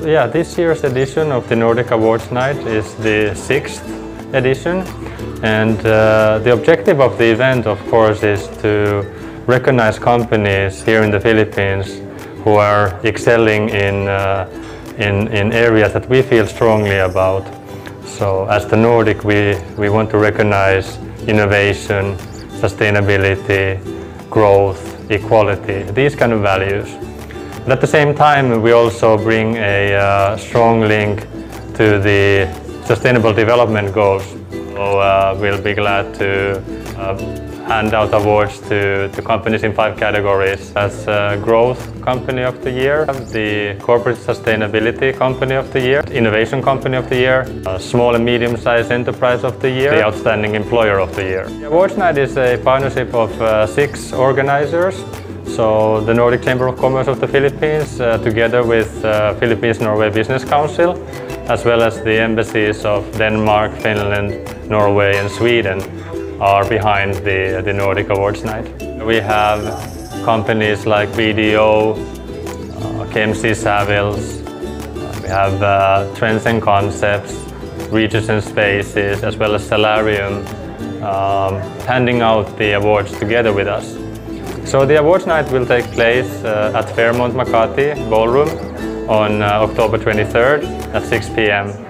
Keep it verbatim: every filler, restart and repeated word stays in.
yeah, this year's edition of the Nordic Awards Night is the sixth edition, and uh, the objective of the event, of course, is to recognize companies here in the Philippines who are excelling in, uh, in, in areas that we feel strongly about. So as the Nordic, we, we want to recognize innovation, sustainability, growth, equality, these kind of values. But at the same time, we also bring a uh, strong link to the Sustainable Development Goals. So uh, we'll be glad to uh, hand out awards to, to companies in five categories. As uh, Growth Company of the Year, the Corporate Sustainability Company of the Year, Innovation Company of the Year, uh, Small and Medium-Sized Enterprise of the Year, the Outstanding Employer of the Year. The Awards Night is a partnership of uh, six organizers. So the Nordic Chamber of Commerce of the Philippines, uh, together with uh, Philippines-Norway Business Council, as well as the embassies of Denmark, Finland, Norway and Sweden, are behind the, the Nordic Awards Night. We have companies like B D O, uh, K M C Savills, uh, we have uh, Trends and Concepts, Regis and Spaces, as well as Salarium, um, handing out the awards together with us. So the awards night will take place uh, at Fairmont Makati Ballroom on uh, October twenty-third at six p m